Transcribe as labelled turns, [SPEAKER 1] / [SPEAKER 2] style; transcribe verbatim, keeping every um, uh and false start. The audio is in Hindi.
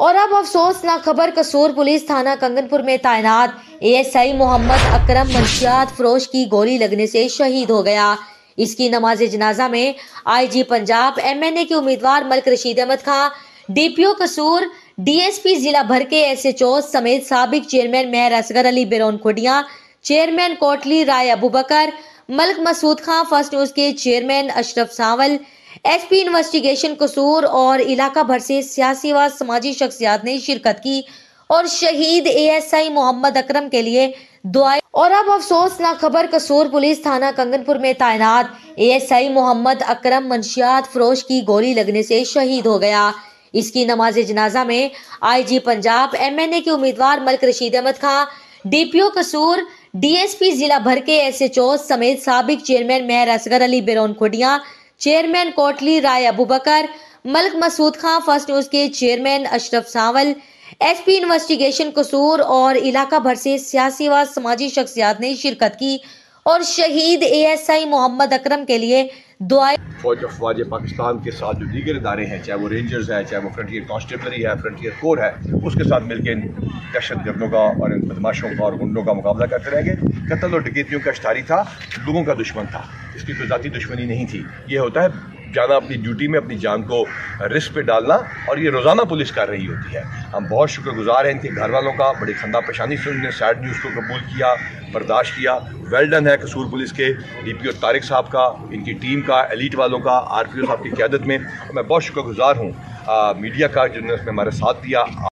[SPEAKER 1] और अब अफसोसनाक खबर, कसूर पुलिस थाना कंगनपुर में तैनात एएसआई मोहम्मद अकरम मंशियात फरोश की गोली लगने से शहीद हो गया। इसकी नमाज जनाजा में आईजी पंजाब, एमएनए के उम्मीदवार मलिक रशीद अहमद खां, डीपीओ कसूर, डीएसपी जिला भर के एसएचओ समेत साबिक chairman Mehar Asghar Ali Beron Khudia, chairman Kotli Rai Abu Bakar, Malik Masood Khan, first news के chairman Ashraf Sawal, SP investigation Kasur और इलाका भर से सियासी व समाजी शख्सियात ने शिरकत की और शहीद एएसआई मोहम्मद अकरम के लिए दुआएं। और अब अफसोसनाक खबर, कसूर पुलिस थाना कंगनपुर में तैनात एएसआई मोहम्मद अकरम मंशियात फरोश की गोली लगने से शहीद हो गया। इसकी नमाज जनाजा में आईजी पंजाब, एमएनए के उम्मीदवार मलिक रशीद अहमद खां, डीपीओ कसूर, डीएसपी जिला भर के एसएचओ समेत साबिक chairman Mehar Asghar Ali Beron Khudia, chairman Kotli Rai Abu Bakar, Malik Masood Khan, first news के chairman Ashraf Sawal, SP investigation Kasur और इलाका भर से सियासी व समाजी शख्सियात ने शिरकत की और शहीद एएसआई मोहम्मद अकरम के लिए दुआएं।
[SPEAKER 2] फौज अफवाज पाकिस्तान के साथ जो दीगर इदारे हैं, चाहे वो रेंजर्स है, चाहे वो फ्रंटियर कांस्टेबलरी है, फ्रंटियर कोर है, उसके साथ मिलकर दहशत गर्दों का और इन बदमाशों का और गुंडों का मुकाबला करते रहेंगे। कत्ल और डकैतियों का शतारी था, लोगों का दुश्मन था, इसकी कोई जाती दुश्मनी नहीं थी। ये होता है जाना अपनी ड्यूटी में, अपनी जान को रिस्क पे डालना, और ये रोज़ाना पुलिस कर रही होती है। हम बहुत शुक्रगुजार हैं इनके घर वालों का, बड़ी खंदा पेशानी से उन्होंने सैड न्यूज़ को कबूल किया, बर्दाश्त किया। वेल डन है कसूर पुलिस के डीपीओ तारिक साहब का, इनकी टीम का, एलीट वालों का, आरपीओ साहब की क़यादत में। मैं बहुत शुक्रगुजार हूँ मीडिया का जिन्होंने उसमें हमारा साथ दिया।